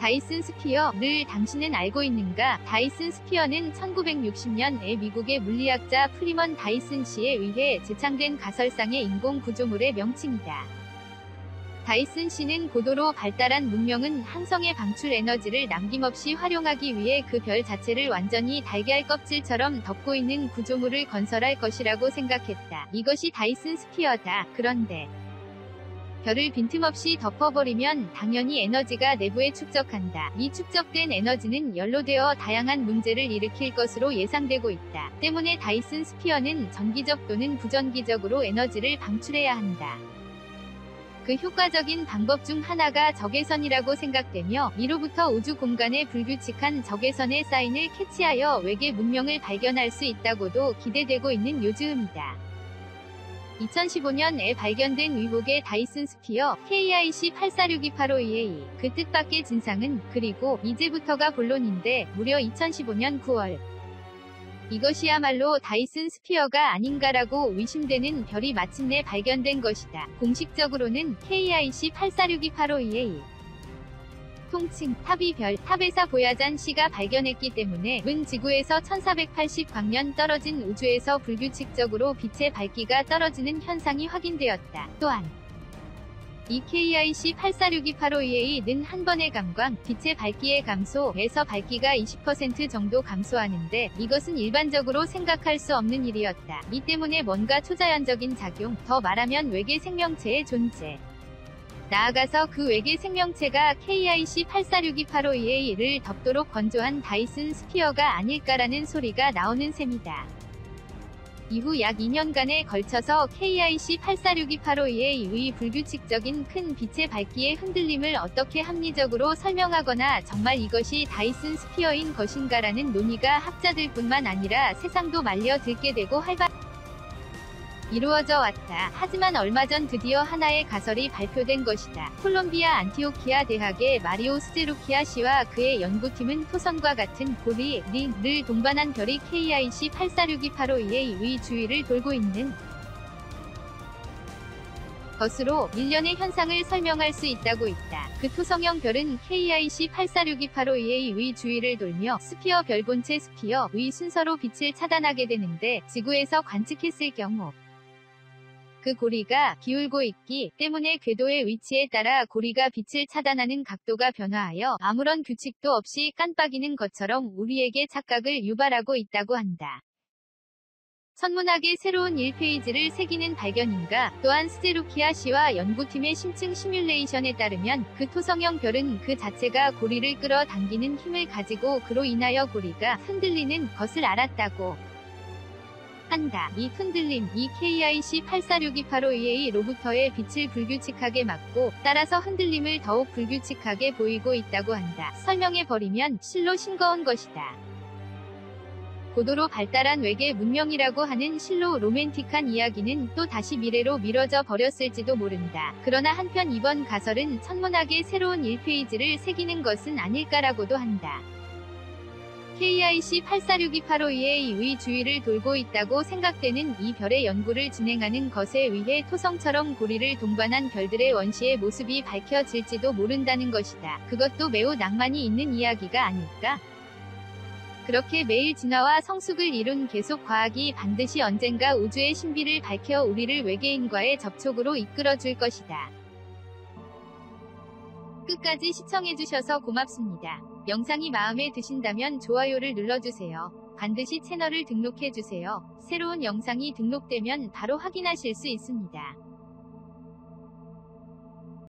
다이슨 스피어를 당신은 알고 있는가? 다이슨 스피어는 1960년에 미국의 물리학자 프리먼 다이슨 씨에 의해 제창된 가설상의 인공 구조물의 명칭이다. 다이슨 씨는 고도로 발달한 문명은 항성의 방출 에너지를 남김없이 활용하기 위해 그 별 자체를 완전히 달걀 껍질처럼 덮고 있는 구조물을 건설할 것이라고 생각했다. 이것이 다이슨 스피어다. 그런데 별을 빈틈없이 덮어버리면 당연히 에너지가 내부에 축적한다. 이 축적된 에너지는 연로되어 다양한 문제를 일으킬 것으로 예상되고 있다. 때문에 다이슨 스피어는 전기적 또는 부전기적으로 에너지를 방출해야 한다. 그 효과적인 방법 중 하나가 적외선이라고 생각되며 이로부터 우주 공간의 불규칙한 적외선의 사인을 캐치하여 외계 문명을 발견할 수 있다고도 기대되고 있는 요즈음이다. 2015년에 발견된 의혹의 다이슨 스피어 KIC846285EA 그 뜻밖의 진상은 그리고 이제부터가 본론인데 무려 2015년 9월 이것이야말로 다이슨 스피어가 아닌가라고 의심되는 별이 마침내 발견된 것이다. 공식적으로는 KIC846285EA 통칭 탑이 별 탑에서 보야잔 C가 발견했기 때문에 은 지구에서 1480광년 떨어진 우주에서 불규칙적으로 빛의 밝기가 떨어지는 현상이 확인되었다. 또한 이 KIC846285EA는 한 번의 감광, 빛의 밝기의 감소에서 밝기가 20% 정도 감소하는데 이것은 일반적으로 생각할 수 없는 일이었다. 이 때문에 뭔가 초자연적인 작용, 더 말하면 외계 생명체의 존재. 나아가서 그 외계 생명체가 KIC846285EA를 덮도록 건조한 다이슨 스피어가 아닐까라는 소리가 나오는 셈이다. 이후 약 2년간에 걸쳐서 KIC846285EA의 불규칙적인 큰 빛의 밝기의 흔들림을 어떻게 합리적으로 설명하거나 정말 이것이 다이슨 스피어인 것인가라는 논의가 학자들뿐만 아니라 세상도 말려들게 되고 이루어져 왔다. 하지만 얼마 전 드디어 하나의 가설이 발표된 것이다. 콜롬비아 안티오키아 대학의 마리오 스제루키아 씨와 그의 연구팀은 토성과 같은 고리를 동반한 별이 KIC846285EA의 주위를 돌고 있는 것으로 일련의 현상을 설명할 수 있다고 있다. 그 토성형 별은 KIC846285EA의 주위를 돌며 스피어 별 본체 스피어의 순서로 빛을 차단하게 되는데 지구에서 관측했을 경우 그 고리가 기울고 있기 때문에 궤도의 위치에 따라 고리가 빛을 차단하는 각도가 변화하여 아무런 규칙도 없이 깜빡이는 것처럼 우리에게 착각을 유발하고 있다고 한다. 천문학의 새로운 1페이지를 새기는 발견인가? 또한 스제루키아 씨와 연구팀의 심층 시뮬레이션에 따르면 그 토성형 별은 그 자체가 고리를 끌어당기는 힘을 가지고 그로 인하여 고리가 흔들리는 것을 알았다고 한다. 이 흔들림, 이 KIC846285EA로부터의 빛을 불규칙하게 막고 따라서 흔들림을 더욱 불규칙하게 보이고 있다고 한다. 설명해버리면 실로 싱거운 것이다. 고도로 발달한 외계 문명이라고 하는 실로 로맨틱한 이야기는 또 다시 미래로 미뤄져 버렸을지도 모른다. 그러나 한편 이번 가설은 천문학의 새로운 1페이지를 새기는 것은 아닐까라고도 한다. KIC846285EA의 주위를 돌고 있다고 생각되는 이 별의 연구를 진행하는 것에 의해 토성처럼 고리를 동반한 별들의 원시의 모습이 밝혀질지도 모른다는 것이다. 그것도 매우 낭만이 있는 이야기가 아닐까? 그렇게 매일 진화와 성숙을 이룬 계속 과학이 반드시 언젠가 우주의 신비를 밝혀 우리를 외계인과의 접촉으로 이끌어줄 것이다. 끝까지 시청해주셔서 고맙습니다. 영상이 마음에 드신다면 좋아요를 눌러주세요. 반드시 채널을 등록해주세요. 새로운 영상이 등록되면 바로 확인하실 수 있습니다.